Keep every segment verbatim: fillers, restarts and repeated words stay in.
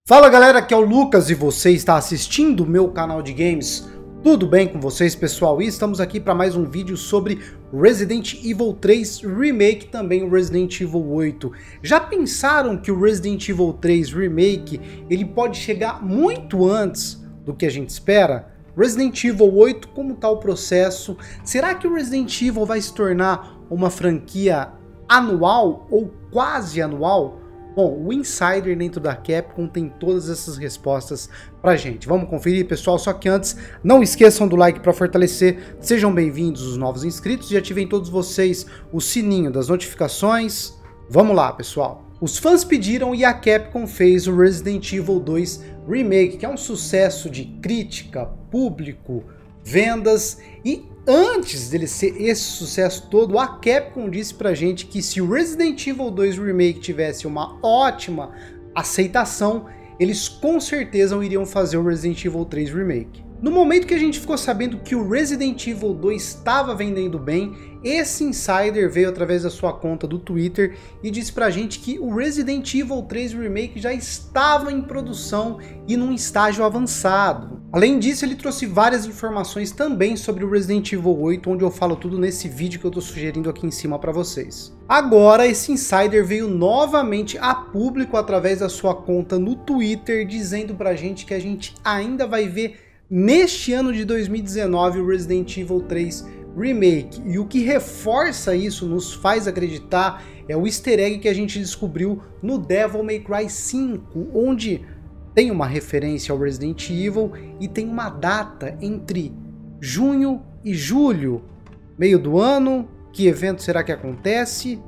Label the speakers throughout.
Speaker 1: Fala galera, aqui é o Lucas e você está assistindo o meu canal de games. Tudo bem com vocês, pessoal? E estamos aqui para mais um vídeo sobre Resident Evil três Remake, também o Resident Evil oito. Já pensaram que o Resident Evil três Remake ele pode chegar muito antes do que a gente espera? Resident Evil oito, como está o processo? Será que o Resident Evil vai se tornar uma franquia anual ou quase anual? Bom, o Insider dentro da Capcom tem todas essas respostas pra gente. Vamos conferir, pessoal? Só que antes, não esqueçam do like para fortalecer. Sejam bem-vindos os novos inscritos e ativem todos vocês o sininho das notificações. Vamos lá, pessoal. Os fãs pediram e a Capcom fez o Resident Evil dois Remake, que é um sucesso de crítica, público, vendas. E antes dele ser esse sucesso todo, a Capcom disse pra gente que se o Resident Evil dois Remake tivesse uma ótima aceitação, eles com certeza iriam fazer o Resident Evil três Remake. No momento que a gente ficou sabendo que o Resident Evil dois estava vendendo bem, esse insider veio através da sua conta do Twitter e disse pra gente que o Resident Evil três Remake já estava em produção e num estágio avançado. Além disso, ele trouxe várias informações também sobre o Resident Evil oito, onde eu falo tudo nesse vídeo que eu tô sugerindo aqui em cima para vocês. Agora, esse insider veio novamente a público através da sua conta no Twitter, dizendo pra gente que a gente ainda vai ver neste ano de dois mil e dezenove o Resident Evil três Remake. E o que reforça isso, nos faz acreditar, é o easter egg que a gente descobriu no Devil May Cry cinco, onde tem uma referência ao Resident Evil e tem uma data entre junho e julho, meio do ano. Que evento será que acontece?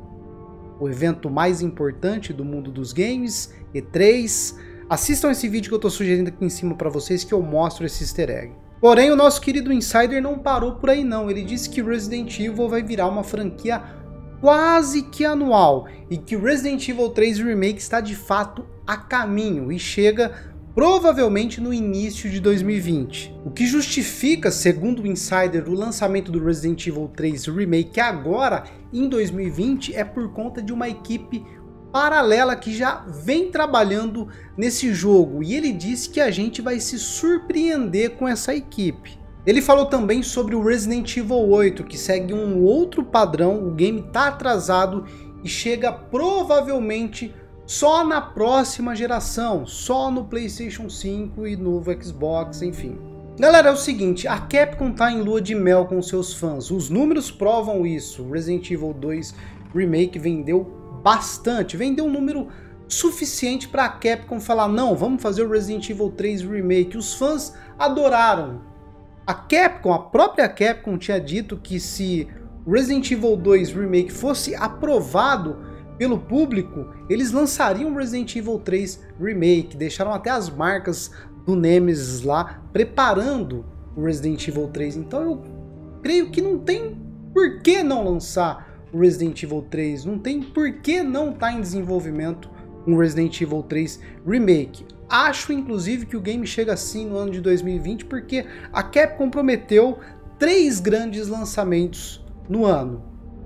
Speaker 1: O evento mais importante do mundo dos games, E três. Assistam esse vídeo que eu estou sugerindo aqui em cima para vocês, que eu mostro esse easter egg. Porém, o nosso querido Insider não parou por aí não. Ele disse que Resident Evil vai virar uma franquia quase que anual e que Resident Evil três Remake está de fato a caminho e chega provavelmente no início de dois mil e vinte. O que justifica, segundo o Insider, o lançamento do Resident Evil três Remake agora em dois mil e vinte é por conta de uma equipe paralela que já vem trabalhando nesse jogo, e ele disse que a gente vai se surpreender com essa equipe. Ele falou também sobre o Resident Evil oito, que segue um outro padrão. O game tá atrasado e chega provavelmente só na próxima geração, só no PlayStation cinco e novo Xbox, enfim. Galera, é o seguinte, a Capcom tá em lua de mel com seus fãs, os números provam isso. O Resident Evil dois Remake vendeu bastante, vendeu um número suficiente para a Capcom falar: não, vamos fazer o Resident Evil três Remake. Os fãs adoraram. A Capcom, a própria Capcom tinha dito que se Resident Evil dois Remake fosse aprovado pelo público, eles lançariam o Resident Evil três Remake. Deixaram até as marcas do Nemesis lá, preparando o Resident Evil três. Então eu creio que não tem por que não lançar o Resident Evil três, não tem por que não estar em desenvolvimento um Resident Evil três Remake. Acho inclusive que o game chega assim no ano de dois mil e vinte, porque a Capcom prometeu três grandes lançamentos no ano.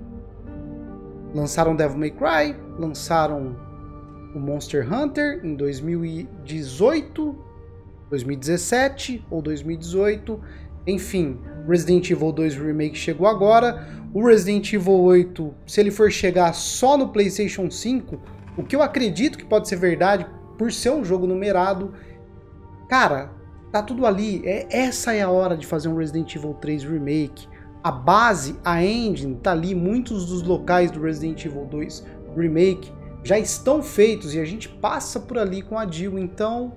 Speaker 1: Lançaram Devil May Cry, lançaram o Monster Hunter em dois mil e dezoito, dois mil e dezessete ou dois mil e dezoito, enfim, Resident Evil dois Remake chegou agora. O Resident Evil oito, se ele for chegar só no PlayStation cinco, o que eu acredito que pode ser verdade, por ser um jogo numerado, cara, tá tudo ali. É, essa é a hora de fazer um Resident Evil três Remake. A base, a engine, tá ali. Muitos dos locais do Resident Evil dois Remake já estão feitos e a gente passa por ali com a Jill. Então,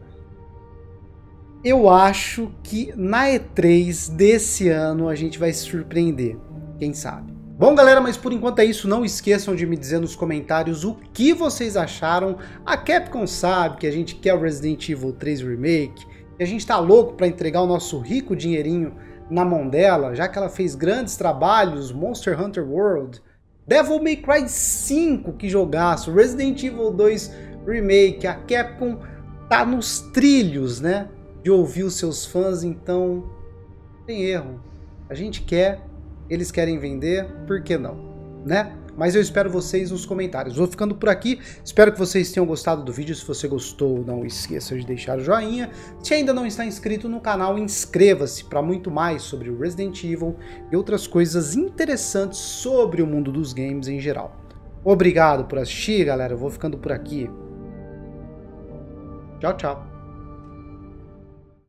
Speaker 1: eu acho que na E três desse ano a gente vai se surpreender. Quem sabe? Bom, galera, mas por enquanto é isso. Não esqueçam de me dizer nos comentários o que vocês acharam. A Capcom sabe que a gente quer o Resident Evil três Remake, que a gente tá louco para entregar o nosso rico dinheirinho na mão dela, já que ela fez grandes trabalhos, Monster Hunter World, Devil May Cry cinco, que jogaço, Resident Evil dois Remake. A Capcom tá nos trilhos, né, de ouvir os seus fãs, então tem erro. A gente quer, eles querem vender, por que não, né? mas eu espero vocês nos comentários. Vou ficando por aqui, espero que vocês tenham gostado do vídeo. Se você gostou, não esqueça de deixar o joinha. Se ainda não está inscrito no canal, inscreva-se para muito mais sobre o Resident Evil e outras coisas interessantes sobre o mundo dos games em geral. Obrigado por assistir, galera. Eu vou ficando por aqui. Tchau, tchau.